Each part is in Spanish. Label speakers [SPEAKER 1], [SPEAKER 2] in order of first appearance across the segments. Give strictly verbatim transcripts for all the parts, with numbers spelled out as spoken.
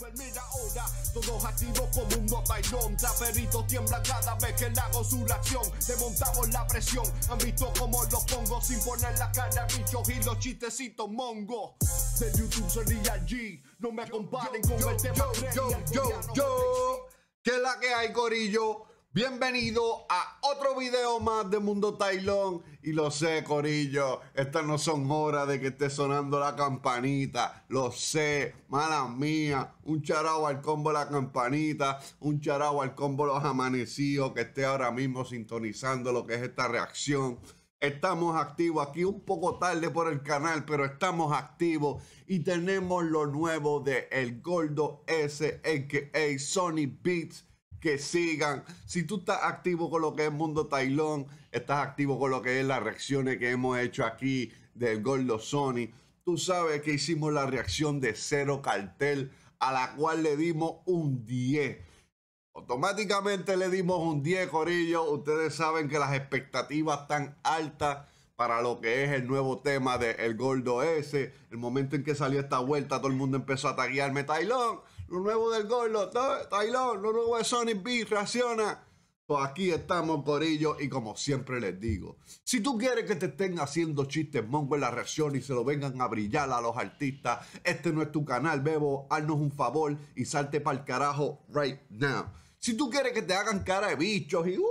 [SPEAKER 1] Uber, mira ahora, todos activos como un bailón. Traperitos tiemblan cada vez que le hago su reacción. Desmontamos la presión, han visto cómo los pongo sin poner la cara bichos y los chistecitos mongo. De YouTube soy Real G, no me comparen con el tema
[SPEAKER 2] yo, yo, yo, yo, ¿qué es la que hay, corillo? Bienvenido a otro video más de Mundo Tailón. Y lo sé, corillo, estas no son horas de que esté sonando la campanita. Lo sé, mala mía. Un charao al combo la campanita. Un charao al combo los amanecidos que esté ahora mismo sintonizando lo que es esta reacción. Estamos activos aquí un poco tarde por el canal, pero estamos activos y tenemos lo nuevo de El Gordo S, a k a. Sony Beats. Que sigan. Si tú estás activo con lo que es Mundo Tailón, estás activo con lo que es las reacciones que hemos hecho aquí del Gordo Sony, tú sabes que hicimos la reacción de Cero Cartel, a la cual le dimos un diez. Automáticamente le dimos un diez, corillo. Ustedes saben que las expectativas están altas para lo que es el nuevo tema de El Gordo S. El momento en que salió esta vuelta, todo el mundo empezó a taguearme: Tailón, lo nuevo del Gordo, Tailón, lo nuevo de Sony Beats, reacciona. Pues aquí estamos, corillo, y como siempre les digo, si tú quieres que te estén haciendo chistes mongo en la reacción y se lo vengan a brillar a los artistas, este no es tu canal, bebo, haznos un favor y salte para el carajo right now. Si tú quieres que te hagan cara de bichos y uy,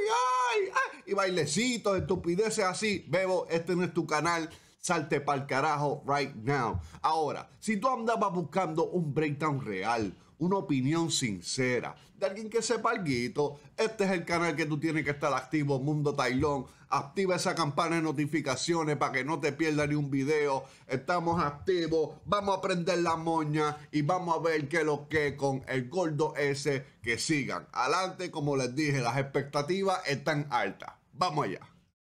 [SPEAKER 2] ay, ay, y bailecitos, estupideces así, bebo, este no es tu canal. Salte pa'l carajo right now. Ahora, si tú andabas buscando un breakdown real, una opinión sincera, de alguien que sepa alguito, este es el canal que tú tienes que estar activo, Mundo Tailón. Activa esa campana de notificaciones para que no te pierdas ni un video. Estamos activos, vamos a prender la moña y vamos a ver qué es lo que con El Gordo S. Que sigan adelante, como les dije, las expectativas están altas. Vamos allá.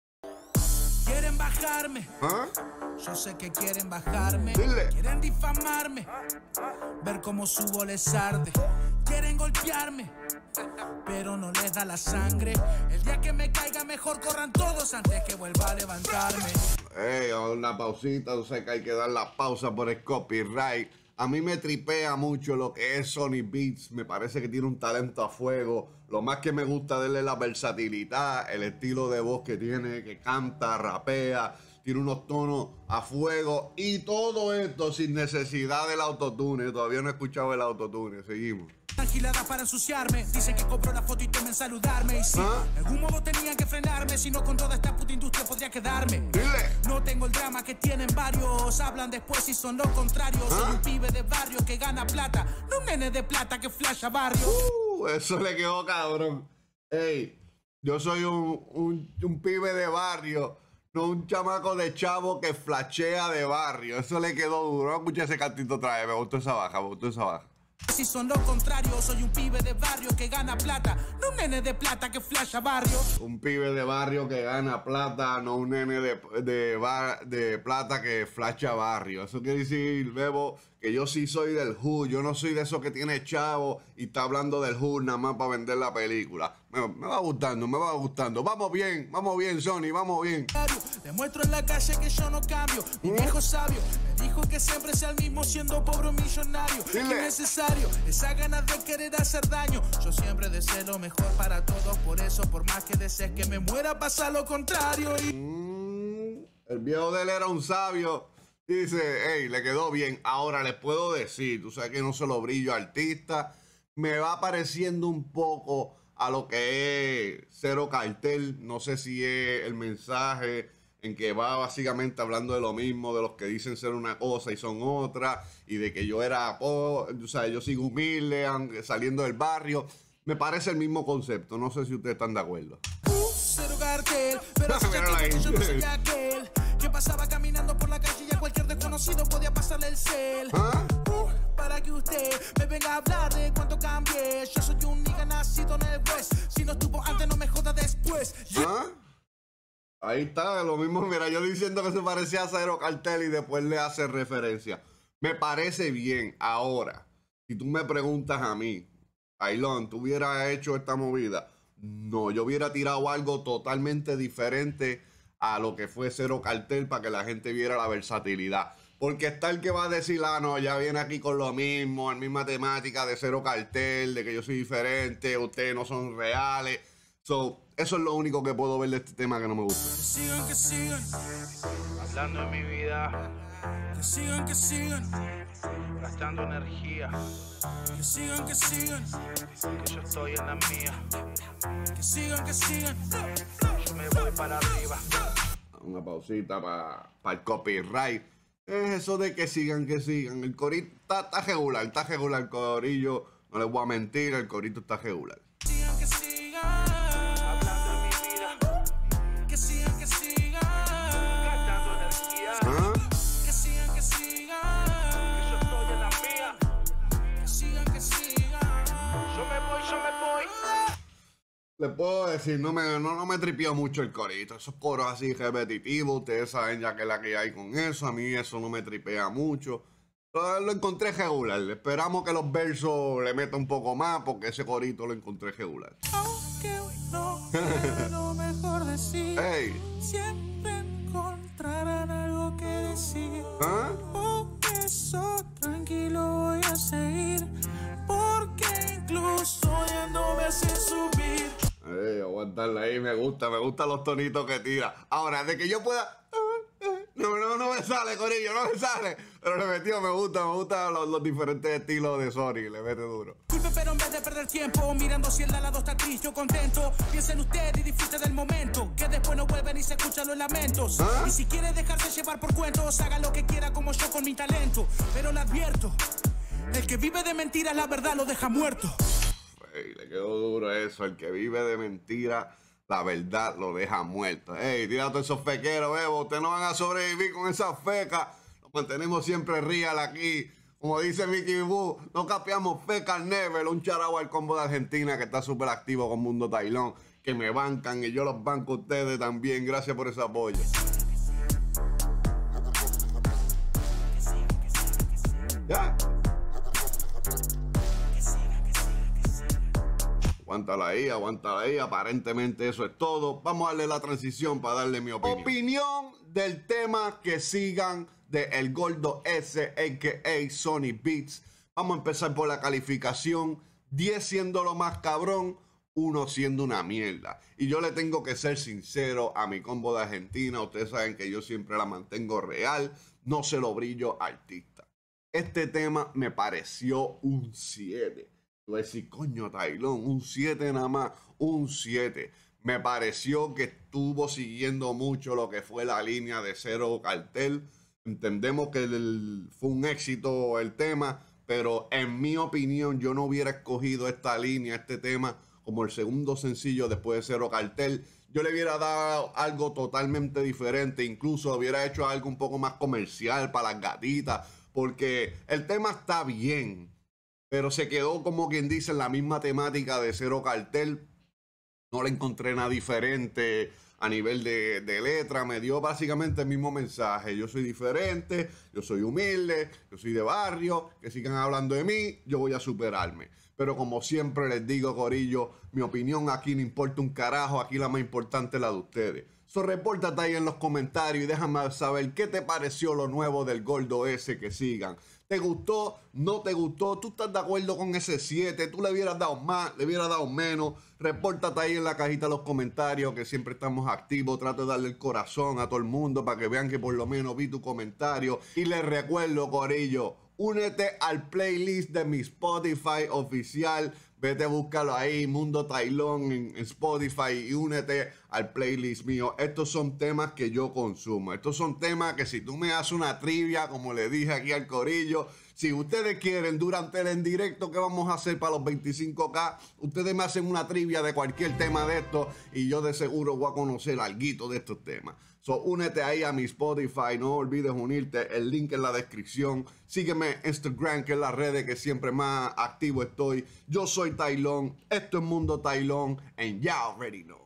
[SPEAKER 3] Quieren bajarme,
[SPEAKER 2] ¿Ah?
[SPEAKER 3] yo sé que quieren bajarme.
[SPEAKER 2] Dile.
[SPEAKER 3] Quieren difamarme, ver cómo subo les arde. Quieren golpearme, pero no les da la sangre. El día que me caiga mejor corran todos antes que vuelva a levantarme.
[SPEAKER 2] Hey, una pausita, tú sabes que hay que dar la pausa por el copyright. A mí me tripea mucho lo que es Sony Beats, me parece que tiene un talento a fuego. Lo más que me gusta de él es la versatilidad, el estilo de voz que tiene, que canta, rapea, tiene unos tonos a fuego y todo esto sin necesidad del autotune. Todavía no he escuchado el autotune, seguimos.
[SPEAKER 3] Tranquilada para ensuciarme, dicen que compro la foto y temen saludarme. Y si
[SPEAKER 2] ¿Ah?
[SPEAKER 3] de algún modo tenían que frenarme, si no con toda esta puta industria podría quedarme.
[SPEAKER 2] Dile.
[SPEAKER 3] No tengo el drama que tienen varios, hablan después y son lo contrario.
[SPEAKER 2] ¿Ah?
[SPEAKER 3] Soy un pibe de barrio que gana plata, no un nene de plata que flasha barrio.
[SPEAKER 2] Uh, eso le quedó cabrón. Ey, yo soy un, un, un pibe de barrio, no un chamaco de chavo que flashea de barrio. Eso le quedó duro. Escuché ese cantito otra vez, me gustó esa baja, me gustó esa baja.
[SPEAKER 3] Si son lo contrario, soy un pibe de barrio que gana plata, no un nene de plata que flasha barrio.
[SPEAKER 2] Un pibe de barrio que gana plata, no un nene de, de, bar, de plata que flasha barrio. Eso quiere decir, Bebo, que yo sí soy del hood. Yo no soy de esos que tiene chavo y está hablando del hood nada más para vender la película. Me, me va gustando, me va gustando. Vamos bien, vamos bien, Sony, vamos bien.
[SPEAKER 3] Demuestro en la calle que yo no cambio. Mi viejo sabio me dijo que siempre sea el mismo siendo pobre o millonario.
[SPEAKER 2] Dile.
[SPEAKER 3] Es necesario esa ganas de querer hacer daño. Yo siempre deseo lo mejor para todos. Por eso, por más que desees que me muera, pasa lo contrario. Y...
[SPEAKER 2] Mm, el viejo de él era un sabio. Dice, hey, le quedó bien. Ahora les puedo decir, tú sabes que no se lo brillo artista. Me va pareciendo un poco a lo que es Cero Cartel. No sé si es el mensaje en que va básicamente hablando de lo mismo, de los que dicen ser una cosa y son otra, y de que yo era, oh, o sea, yo sigo humilde, saliendo del barrio. Me parece el mismo concepto. No sé si ustedes están de acuerdo.
[SPEAKER 3] Uh, Cero Cartel, pero hace ya tiempo yo no soy aquel que pasaba caminando por la calle y a cualquier desconocido podía pasarle el cel.
[SPEAKER 2] ¿Ah?
[SPEAKER 3] Uh, para que usted me venga a hablar de cuánto cambié. Yo soy un nigga nacido en el West. Si no estuvo antes, no me joda después. Yeah.
[SPEAKER 2] ¿Ah? Ahí está, lo mismo, mira, yo diciendo que se parecía a Cero Cartel y después le hace referencia. Me parece bien. Ahora, si tú me preguntas a mí, Tailón, ¿tú hubieras hecho esta movida? No, yo hubiera tirado algo totalmente diferente a lo que fue Cero Cartel para que la gente viera la versatilidad. Porque está el que va a decir, ah, no, ya viene aquí con lo mismo, la misma temática de Cero Cartel, de que yo soy diferente, ustedes no son reales. So, eso es lo único que puedo ver de este tema que no me gusta.
[SPEAKER 3] Que sigan, que sigan,
[SPEAKER 4] Hablando de mi vida,
[SPEAKER 3] que sigan, que sigan,
[SPEAKER 4] gastando energía,
[SPEAKER 3] que sigan, que sigan,
[SPEAKER 4] que yo estoy en la mía.
[SPEAKER 3] que sigan, que sigan.
[SPEAKER 4] Yo me voy para arriba.
[SPEAKER 2] Una pausita para pa el copyright. Es eso de que sigan, que sigan. El corito está, está regular, está regular el corillo. No les voy a mentir, el corito está regular.
[SPEAKER 3] Que sigan, que sigan,
[SPEAKER 4] Hablando de mi vida,
[SPEAKER 3] que sigan, que sigan,
[SPEAKER 4] gastando energía,
[SPEAKER 2] ¿Ah?
[SPEAKER 3] que sigan, que
[SPEAKER 4] que
[SPEAKER 3] sigan,
[SPEAKER 4] yo estoy en la mía.
[SPEAKER 3] que sigan, que sigan.
[SPEAKER 4] Yo me voy, yo me voy.
[SPEAKER 2] Les puedo decir, no me, no, no me tripió mucho el corito. Esos coros así repetitivos, ustedes saben ya que la que hay con eso. A mí eso no me tripea mucho. Pero lo encontré regular. Esperamos que los versos le metan un poco más porque ese corito lo encontré regular.
[SPEAKER 3] Aunque hoy no era lo mejor decir,
[SPEAKER 2] ¡Ey!
[SPEAKER 3] siempre encontrarán algo que decir.
[SPEAKER 2] ¿Ah?
[SPEAKER 3] Por eso tranquilo voy a seguir, porque incluso ya no me hace subir.
[SPEAKER 2] Ey, aguantarla ahí, me gusta, me gustan los tonitos que tira. Ahora, de que yo pueda... No, no, no me sale, corillo, no me sale. Pero le metió, me gusta, me gustan los, los diferentes estilos de Sony, le mete duro.
[SPEAKER 3] Disculpe, pero en vez de perder tiempo mirando si el de al lado está triste o contento, piensen ustedes y disfruten del momento, que después no vuelven y se escuchan los lamentos.
[SPEAKER 2] ¿Ah?
[SPEAKER 3] Y si quiere dejarse llevar por cuentos, haga lo que quiera como yo con mi talento. Pero le advierto, el que vive de mentiras la verdad lo deja muerto.
[SPEAKER 2] Ey, le quedó duro eso. El que vive de mentira, la verdad lo deja muerto. Ey, tira todos esos fequeros, bebo. Ustedes no van a sobrevivir con esas fecas. Nos mantenemos siempre real aquí. Como dice Mickey Boo, no capeamos fecas never. Un charao al combo de Argentina que está súper activo con Mundo Tailón. Que me bancan y yo los banco a ustedes también. Gracias por ese apoyo. Ya. Aguántala ahí, aguántala ahí. Aparentemente eso es todo. Vamos a darle la transición para darle mi opinión. Opinión del tema que sigan de El Gordo S, a k a. Sony Beats. Vamos a empezar por la calificación. diez siendo lo más cabrón, uno siendo una mierda. Y yo le tengo que ser sincero a mi combo de Argentina. Ustedes saben que yo siempre la mantengo real. No se lo brillo artista. Este tema me pareció un siete. Voy a decir, coño, Tailón, un siete nada más, un siete. Me pareció que estuvo siguiendo mucho lo que fue la línea de Cero Cartel. Entendemos que el, fue un éxito el tema, pero en mi opinión yo no hubiera escogido esta línea, este tema, como el segundo sencillo después de Cero Cartel. Yo le hubiera dado algo totalmente diferente, incluso hubiera hecho algo un poco más comercial para las gatitas, porque el tema está bien, pero se quedó como quien dice en la misma temática de Cero Cartel. No le encontré nada diferente a nivel de, de letra. Me dio básicamente el mismo mensaje. Yo soy diferente, yo soy humilde, yo soy de barrio, que sigan hablando de mí, yo voy a superarme. Pero como siempre les digo, corillo, mi opinión aquí no importa un carajo, aquí la más importante es la de ustedes. So, repórtate ahí en los comentarios y déjame saber qué te pareció lo nuevo del Gordo S que sigan. ¿Te gustó? ¿No te gustó? ¿Tú estás de acuerdo con ese siete? ¿Tú le hubieras dado más? ¿Le hubieras dado menos? Repórtate ahí en la cajita de los comentarios, que siempre estamos activos. Trato de darle el corazón a todo el mundo para que vean que por lo menos vi tu comentario. Y les recuerdo, corillo, únete al playlist de mi Spotify oficial. Vete a buscarlo ahí, Mundo Tailón en Spotify, y únete al playlist mío. Estos son temas que yo consumo. Estos son temas que si tú me haces una trivia, como le dije aquí al corillo, si ustedes quieren, durante el en directo que vamos a hacer para los veinticinco K, ustedes me hacen una trivia de cualquier tema de estos y yo de seguro voy a conocer alguito de estos temas. So, únete ahí a mi Spotify, no olvides unirte, el link en la descripción. Sígueme en Instagram, que es la red que siempre más activo estoy. Yo soy Tailón, esto es Mundo Tailón, and you already know.